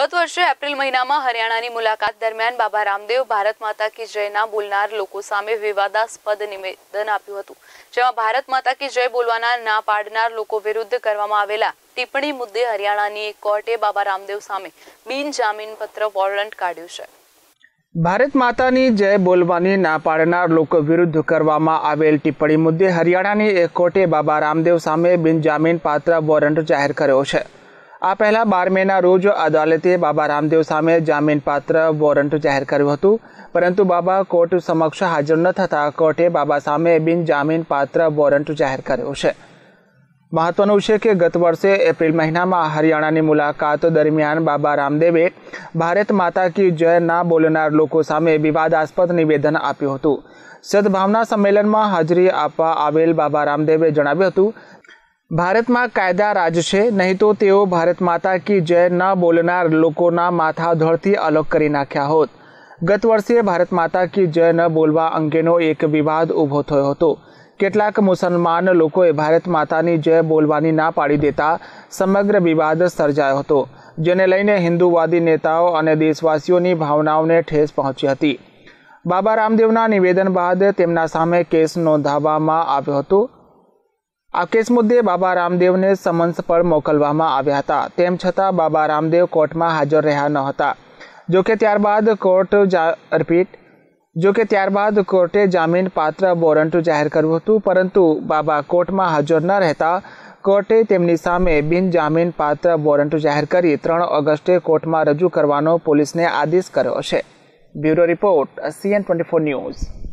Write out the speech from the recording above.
गत वर्षे एप्रिल महीनामां हरियाणानी मुलाकात दरमियान बाबा रामदेव भारत माता की जयना बोलनार लोको सामे विवादास्पद निवेदन आप्युं हतुं, जेमां भारत माता की जय बोलवाना ना पाडनार लोको विरुद्ध करवामां आवेला टिप्पणी मुद्दे हरियाणानी एक कोर्टे बाबा रामदेव सामे बिनजामीनपत्र वोरंट काढ्युं छे। भारत मातानी जय बोलवानी ना पाडनार लोको विरुद्ध करवामां आवेल टिप्पणी मुद्दे हरियाणानी एक कोर्टे बाबा रामदेव सामे बिनजामीनपात्र वोरंट जाहेर कर्यो छे। आ पहला 12 मेना रोज अदालते बाबा रामदेव सामे जामीनपात्र वोरंट जाहेर कर्युं हतुं, परंतु बाबा कोर्ट समक्ष हाजर न थता कोर्टे बाबा सामे बिनजामीनपात्र वोरंट जाहेर कर्यो छे। महत्वनुं छे के गत वर्षे एप्रिल महीनामां हरियाणानी मुलाकात दरमियान बाबा रामदेवे भारत माता की जय ना बोलनार लोको सामे विवादास्पद निवेदन आप्युं हतुं। सद्भावना सम्मेलनमां हाजरी आपवा आवेल बाबा रामदेवे जणाव्युं हतुं, भारत में कायदा राज छे, नहीं तो तेओ भारत माता की जय न बोलनार लोकोना माथा धोळथी अलग करी नाख्या होत। गत वर्षे भारत माता की जय न बोलवा अंगेनो एक विवाद उभो थयो हतो। केटलाक मुसलमान लोकोए भारत मातानी जय बोलवानी ना पाड़ी देता समग्र विवाद सर्जायो हतो, जेने लईने हिंदुवादी नेताओ अने देशवासीओनी भावनाओने ठेस पहोंची हती। बाबा रामदेवना निवेदन बाद तेमना सामे केस नोंधाववामां આવ્યો હતો। आ केस मुद्दे बाबा रामदेव ने समन्स पर मोकलवामां आव्या हता, तेम छतां बाबा रामदेव कोर्ट में हाजर रह्या न हता। जो के त्यारबाद कोर्टे जामीन पात्र वोरंट जाहेर कर्युं हतुं, परंतु बाबा कोर्ट में हाजर न रहता कोर्टे तेमनी सामे बिन जामीन पात्र वोरंट जाहेर करी 3 ऑगस्टे कोर्ट में रजू करवानो पोलीसने आदेश कर्यो छे। Bureau report CN24 news.